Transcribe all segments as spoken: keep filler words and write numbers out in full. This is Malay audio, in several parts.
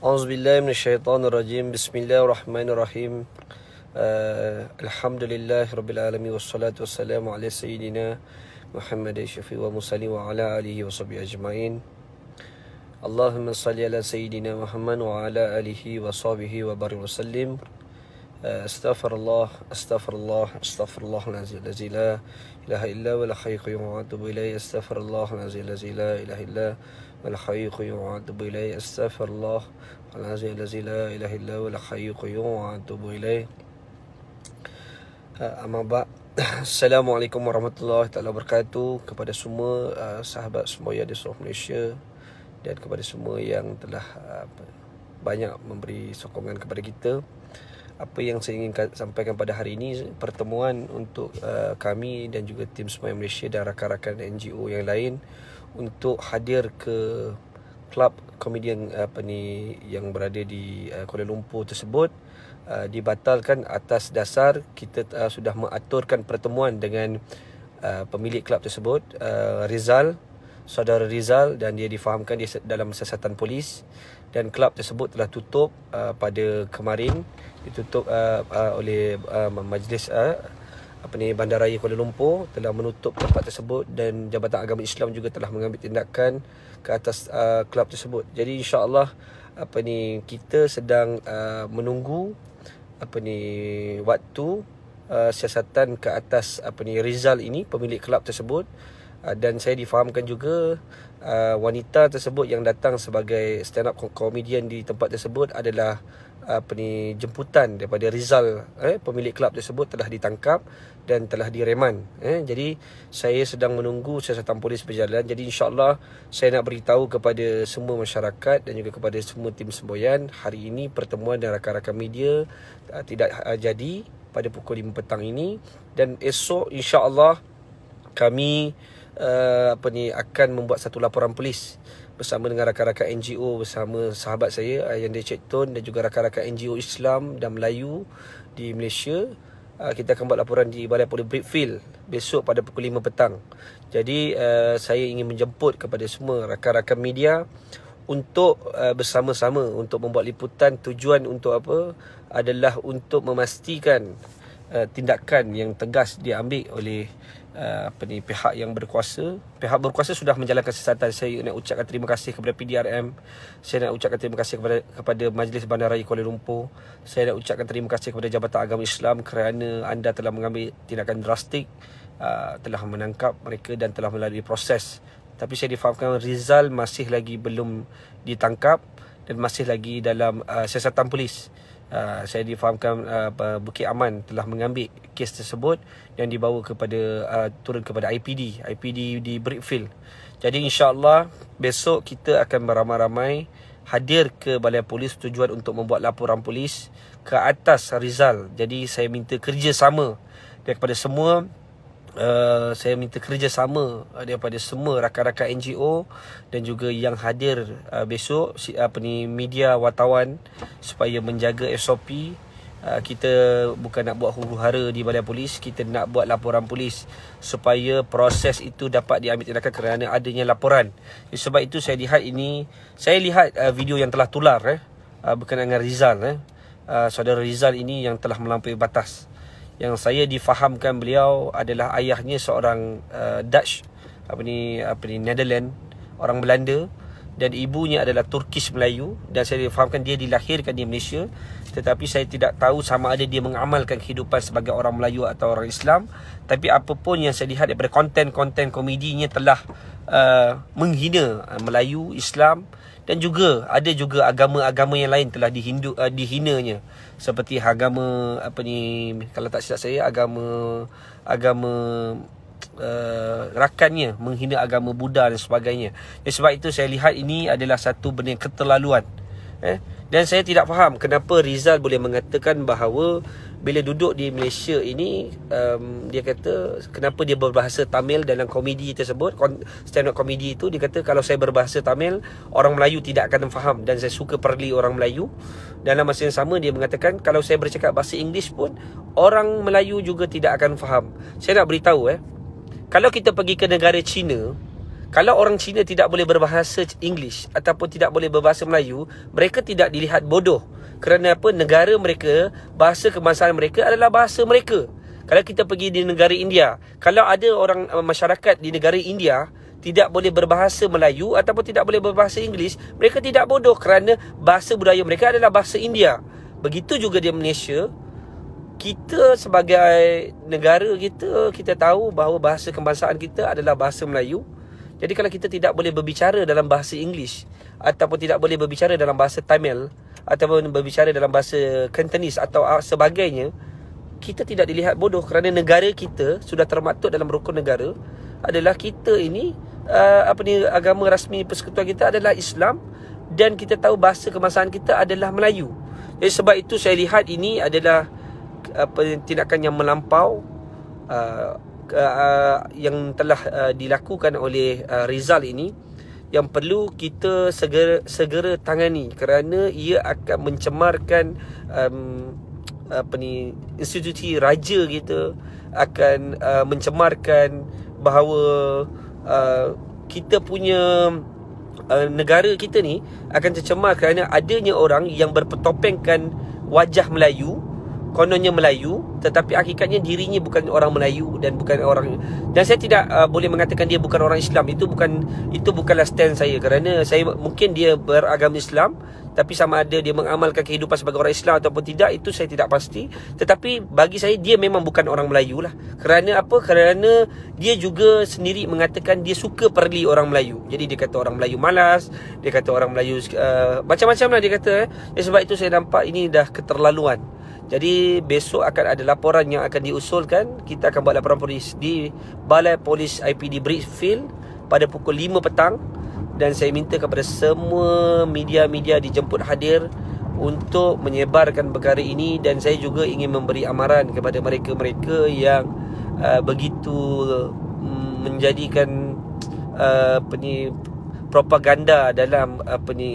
Auzubillahi minasyaitonirrajim. Bismillahirrahmanirrahim. Uh, Alhamdulillah Rabbil Alamin. Wassalatu wassalamu ala Sayyidina Muhammad syafi wa musalli wa ala alihi wa sahbihi ajma'in. Allahumma salli ala Sayyidina Muhammad wa ala alihi wa sahbihi wa barik wa sallim. uh, Astaghfirullah, astaghfirullah, astaghfirullah al-azim Lazi la ilaha illa wa la hayy qayyum wa atubu ilayh. Astaghfirullah al-azim Lazi la ilaha illa wal hayy qayyum wa atubu ilaih. Astaghfirullah al-azim allazi la ilaha illa wal hayy qayyum wa atubu ilaih. Amma ba'. Assalamualaikum warahmatullahi taala wabarakatuh kepada semua uh, sahabat semboyan di seluruh Malaysia dan kepada semua yang telah uh, banyak memberi sokongan kepada kita. Apa yang saya ingin sampaikan pada hari ini, pertemuan untuk uh, kami dan juga tim semboyan Malaysia dan rakan-rakan N G O yang lain untuk hadir ke klub komedian apa ni yang berada di uh, Kuala Lumpur tersebut uh, dibatalkan atas dasar kita uh, sudah mengaturkan pertemuan dengan uh, pemilik klub tersebut, uh, Rizal, saudara Rizal, dan dia difahamkan dia dalam siasatan polis, dan klub tersebut telah tutup uh, pada kemarin, ditutup uh, uh, oleh uh, majlis uh, apa ni Bandaraya Kuala Lumpur telah menutup tempat tersebut, dan Jabatan Agama Islam juga telah mengambil tindakan ke atas uh, klub tersebut. Jadi insya-Allah apa ni kita sedang uh, menunggu apa ni waktu uh, siasatan ke atas apa ni Rizal ini, pemilik klub tersebut. Uh, dan saya difahamkan juga uh, wanita tersebut yang datang sebagai stand up comedian di tempat tersebut adalah apa ni jemputan daripada Rizal, eh, pemilik klub tersebut telah ditangkap dan telah direman. Eh, jadi saya sedang menunggu siasatan polis berjalan. Jadi insya-Allah saya nak beritahu kepada semua masyarakat dan juga kepada semua tim semboyan, hari ini pertemuan dan rakan-rakan media uh, tidak uh, jadi pada pukul lima petang ini, dan esok insya-Allah kami uh, apa ni akan membuat satu laporan polis bersama dengan rakan-rakan N G O, bersama sahabat saya Ayanda Cik Tun dan juga rakan-rakan N G O Islam dan Melayu di Malaysia. Kita akan buat laporan di Balai Polis Brickfield besok pada pukul lima petang. Jadi uh, saya ingin menjemput kepada semua rakan-rakan media untuk uh, bersama-sama untuk membuat liputan. Tujuan untuk apa? Adalah untuk memastikan uh, tindakan yang tegas diambil oleh Uh, apa ni pihak yang berkuasa. Pihak berkuasa sudah menjalankan siasatan. Saya nak ucapkan terima kasih kepada P D R M. Saya nak ucapkan terima kasih kepada kepada Majlis Bandaraya Kuala Lumpur. Saya nak ucapkan terima kasih kepada Jabatan Agama Islam kerana anda telah mengambil tindakan drastik, uh, telah menangkap mereka dan telah melalui proses. Tapi saya difahamkan Rizal masih lagi belum ditangkap dan masih lagi dalam uh, siasatan polis. Uh, saya difahamkan uh, Bukit Aman telah mengambil kes tersebut dan dibawa kepada uh, turun kepada I P D I P D di Brickfield. Jadi insya-Allah besok kita akan beramai-ramai hadir ke Balai Polis, tujuan untuk membuat laporan polis ke atas Rizal. Jadi saya minta kerjasama daripada semua. Uh, saya minta kerjasama daripada semua rakan-rakan N G O dan juga yang hadir uh, besok, apa ni media wartawan, supaya menjaga S O P. Uh, kita bukan nak buat huru-hara di Balai Polis, kita nak buat laporan polis supaya proses itu dapat diambil tindakan kerana adanya laporan. Sebab itu saya lihat ini, saya lihat uh, video yang telah tular eh uh, berkenaan dengan Rizal, eh uh, saudara Rizal ini yang telah melampaui batas. Yang saya difahamkan beliau adalah ayahnya seorang uh, Dutch, apa ni apa ni Netherlands, orang Belanda, dan ibunya adalah Turkish Melayu, dan saya difahamkan dia dilahirkan di Malaysia, tetapi saya tidak tahu sama ada dia mengamalkan kehidupan sebagai orang Melayu atau orang Islam. Tapi apapun yang saya lihat daripada konten-konten komedinya telah uh, menghina uh, Melayu, Islam, dan juga ada juga agama-agama yang lain telah dihindu, uh, dihinanya, seperti agama apa ni, kalau tak silap saya agama agama uh, rakannya menghina agama Buddha dan sebagainya. Dan sebab itu saya lihat ini adalah satu benda yang keterlaluan. Eh? Dan saya tidak faham kenapa Rizal boleh mengatakan bahawa bila duduk di Malaysia ini, um, dia kata kenapa dia berbahasa Tamil dalam komedi tersebut, stand up komedi itu. Dia kata kalau saya berbahasa Tamil, orang Melayu tidak akan faham, dan saya suka perli orang Melayu. Dalam masa yang sama dia mengatakan kalau saya bercakap bahasa Inggeris pun, orang Melayu juga tidak akan faham. Saya nak beritahu eh, kalau kita pergi ke negara China, Kalau orang Cina tidak boleh berbahasa English ataupun tidak boleh berbahasa Melayu, mereka tidak dilihat bodoh. Kerana apa? Negara mereka, bahasa kebangsaan mereka adalah bahasa mereka. Kalau kita pergi di negara India, kalau ada orang masyarakat di negara India tidak boleh berbahasa Melayu ataupun tidak boleh berbahasa Inggeris, mereka tidak bodoh kerana bahasa budaya mereka adalah bahasa India. Begitu juga di Malaysia. Kita sebagai negara kita, kita tahu bahawa bahasa kebangsaan kita adalah bahasa Melayu. Jadi kalau kita tidak boleh berbicara dalam bahasa Inggeris ataupun tidak boleh berbicara dalam bahasa Tamil ataupun berbicara dalam bahasa Cantonese atau sebagainya, kita tidak dilihat bodoh kerana negara kita sudah termaktub dalam rukun negara adalah kita ini uh, apa ni agama rasmi persekutuan kita adalah Islam dan kita tahu bahasa kebangsaan kita adalah Melayu. Jadi sebab itu saya lihat ini adalah apa tindakan yang melampau uh, uh, yang telah uh, dilakukan oleh uh, Rizal ini yang perlu kita segera segera tangani kerana ia akan mencemarkan um, apa ni institusi raja kita, akan uh, mencemarkan bahawa uh, kita punya uh, negara kita ni akan tercemar kerana adanya orang yang berpetopengkan wajah Melayu, kononnya Melayu, tetapi hakikatnya dirinya bukan orang Melayu dan bukan orang, dan saya tidak uh, boleh mengatakan dia bukan orang Islam. Itu bukan itu bukanlah stand saya kerana saya mungkin dia beragama Islam, tapi sama ada dia mengamalkan kehidupan sebagai orang Islam ataupun tidak, itu saya tidak pasti. Tetapi bagi saya dia memang bukan orang Melayu lah. Kerana apa? Kerana dia juga sendiri mengatakan dia suka perli orang Melayu. Jadi dia kata orang Melayu malas, dia kata orang Melayu uh, macam-macam lah dia kata eh. Jadi sebab itu saya nampak ini dah keterlaluan. Jadi besok akan ada laporan yang akan diusulkan. Kita akan buat laporan polis di Balai Polis I P D Bridgefield pada pukul lima petang. Dan saya minta kepada semua media-media dijemput hadir untuk menyebarkan perkara ini. Dan saya juga ingin memberi amaran kepada mereka-mereka yang uh, begitu um, menjadikan uh, apa ni, propaganda dalam apa ni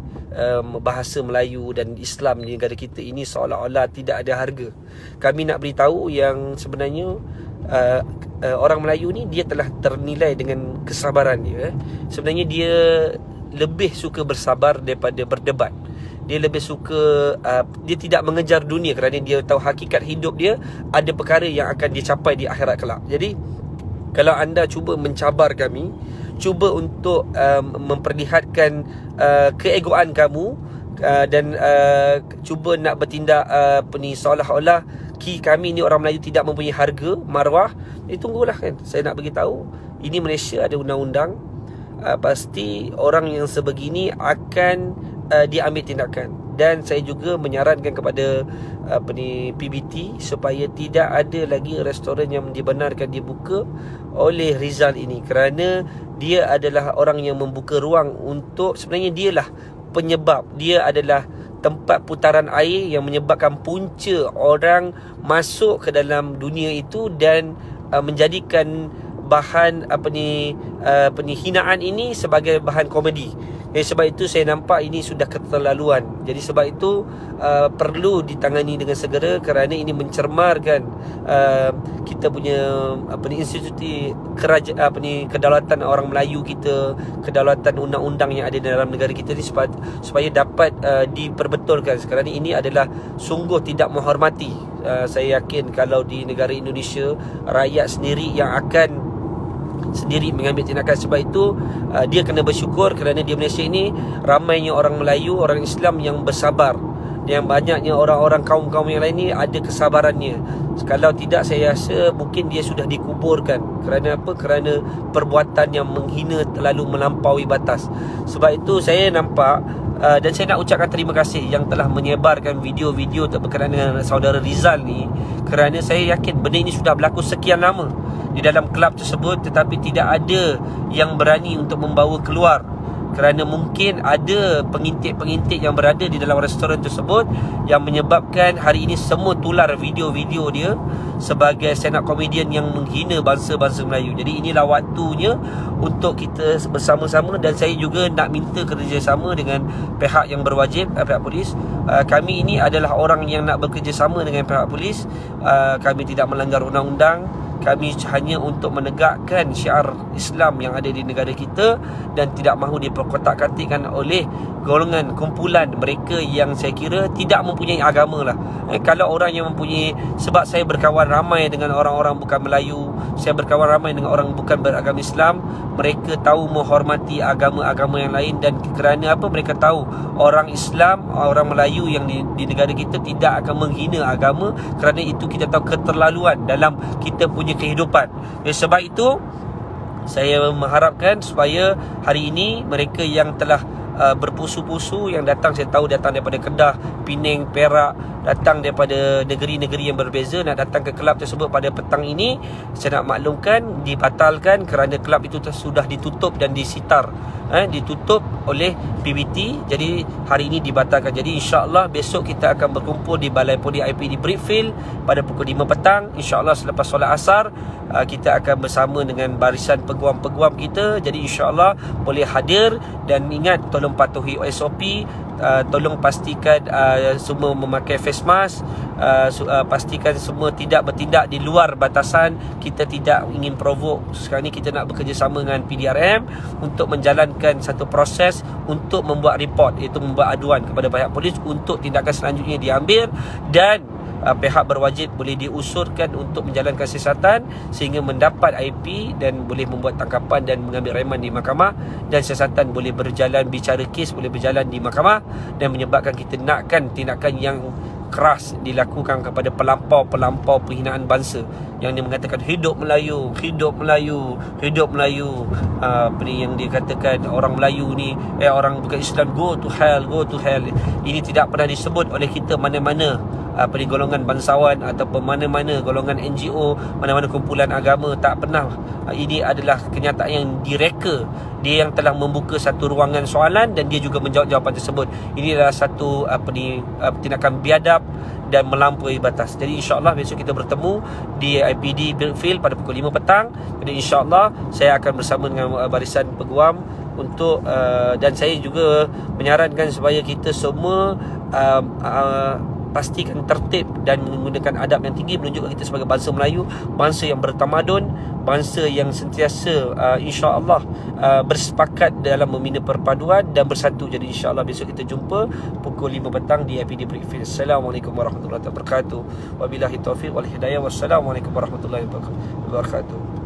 um, bahasa Melayu dan Islam di negara kita ini seolah-olah tidak ada harga. Kami nak beritahu yang sebenarnya uh, uh, orang Melayu ni dia telah ternilai dengan kesabaran dia. Eh. Sebenarnya dia lebih suka bersabar daripada berdebat. Dia lebih suka uh, dia tidak mengejar dunia kerana dia tahu hakikat hidup dia ada perkara yang akan dia capai di akhirat kelak. Jadi kalau anda cuba mencabar kami, cuba untuk um, memperlihatkan uh, keegoan kamu uh, dan uh, cuba nak bertindak uh, apa ni seolah-olah ki kami ni orang Melayu tidak mempunyai harga, maruah, eh, tunggulah kan. Saya nak bagi tahu ini Malaysia ada undang-undang. Uh, pasti orang yang sebegini akan uh, diambil tindakan. Dan saya juga menyarankan kepada apa ni P B T supaya tidak ada lagi restoran yang dibenarkan dibuka oleh Rizal ini kerana dia adalah orang yang membuka ruang untuk, sebenarnya dialah penyebab, dia adalah tempat putaran air yang menyebabkan punca orang masuk ke dalam dunia itu dan uh, menjadikan bahan apa ni uh, apa ni hinaan ini sebagai bahan komedi. Jadi sebab itu saya nampak ini sudah keterlaluan. Jadi sebab itu uh, perlu ditangani dengan segera kerana ini mencermarkan uh, kita punya apa ni institusi kerajaan apa ni kedaulatan orang Melayu kita, kedaulatan undang-undang yang ada dalam negara kita ni supaya, supaya dapat uh, diperbetulkan. Sekarang ini adalah sungguh tidak menghormati. Uh, saya yakin kalau di negara Indonesia rakyat sendiri yang akan sendiri mengambil tindakan. Sebab itu uh, dia kena bersyukur kerana di Malaysia ini ramainya orang Melayu, orang Islam yang bersabar. Yang banyaknya orang-orang kaum-kaum yang lain ni ada kesabarannya. Kalau tidak saya rasa mungkin dia sudah dikuburkan. Kerana apa? Kerana perbuatan yang menghina terlalu melampaui batas. Sebab itu saya nampak uh, dan saya nak ucapkan terima kasih yang telah menyebarkan video-video berkenaan dengan saudara Rizal ni. Kerana saya yakin benda ini sudah berlaku sekian lama di dalam kelab tersebut, tetapi tidak ada yang berani untuk membawa keluar kerana mungkin ada pengintik-pengintik yang berada di dalam restoran tersebut yang menyebabkan hari ini semua tular video-video dia sebagai stand up comedian yang menghina bangsa-bangsa Melayu. Jadi inilah waktunya untuk kita bersama-sama, dan saya juga nak minta kerjasama dengan pihak yang berwajib, pihak polis. Uh, kami ini adalah orang yang nak bekerjasama dengan pihak polis. Uh, kami tidak melanggar undang-undang. kami hanya untuk menegakkan syiar Islam yang ada di negara kita dan tidak mahu diperkotak-katikkan oleh golongan kumpulan mereka yang saya kira tidak mempunyai agama lah. Eh, kalau orang yang mempunyai, sebab saya berkawan ramai dengan orang-orang bukan Melayu, saya berkawan ramai dengan orang bukan beragama Islam, mereka tahu menghormati agama-agama yang lain, dan kerana apa, mereka tahu orang Islam, orang Melayu yang di, di negara kita tidak akan menghina agama, kerana itu kita tahu keterlaluan dalam kita punya kehidupan. Eh, sebab itu saya mengharapkan supaya hari ini mereka yang telah uh, berpusu-pusu, yang datang, saya tahu datang daripada Kedah, Penang, Perak, datang daripada negeri-negeri yang berbeza, nak datang ke kelab tersebut pada petang ini, saya nak maklumkan dibatalkan kerana kelab itu sudah ditutup dan disitar, eh, ditutup oleh P B T. Jadi hari ini dibatalkan. Jadi insya-Allah besok kita akan berkumpul di Balai Poli I P di Brickfield pada pukul lima petang. Insya-Allah selepas solat asar uh, kita akan bersama dengan barisan peguam-peguam kita. Jadi insya-Allah boleh hadir, dan ingat tolong patuhi S O P. Uh, tolong pastikan uh, semua memakai face mask, uh, uh, pastikan semua tidak bertindak di luar batasan. Kita tidak ingin provok. Sekarang ni kita nak bekerjasama dengan P D R M untuk menjalankan satu proses untuk membuat report, iaitu membuat aduan kepada pihak polis untuk tindakan selanjutnya diambil, dan uh, pihak berwajib boleh diusurkan untuk menjalankan siasatan sehingga mendapat I P dan boleh membuat tangkapan dan mengambil reman di mahkamah, dan siasatan boleh berjalan, bicara kes boleh berjalan di mahkamah, dan menyebabkan kita nakkan tindakan yang keras dilakukan kepada pelampau-pelampau penghinaan bangsa yang dia mengatakan hidup Melayu, hidup Melayu, hidup Melayu. Uh, apa ni yang dia katakan, orang Melayu ni, eh orang bukan Islam, go to hell, go to hell. Ini tidak pernah disebut oleh kita mana-mana apa ni golongan bangsawan ataupun mana-mana golongan N G O, mana-mana kumpulan agama, tak pernah. Ini adalah kenyataan yang direka. Dia yang telah membuka satu ruangan soalan dan dia juga menjawab jawapan tersebut. Ini adalah satu apa ni uh, tindakan biadab dan melampaui batas. Jadi insya-Allah besok kita bertemu di I P D Brickfield pada pukul lima petang. Jadi insya-Allah saya akan bersama dengan uh, barisan peguam untuk uh, dan saya juga menyarankan supaya kita semua uh, uh, pastikan tertib dan menggunakan adab yang tinggi, menunjukkan kita sebagai bangsa Melayu, bangsa yang bertamadun, bangsa yang sentiasa uh, insya-Allah uh, bersepakat dalam membina perpaduan dan bersatu. Jadi insya-Allah besok kita jumpa pukul lima petang di I P D Brickfield. Assalamualaikum warahmatullahi wabarakatuh. Wabillahi taufiq wal hidayah. Wassalamualaikum warahmatullahi wabarakatuh.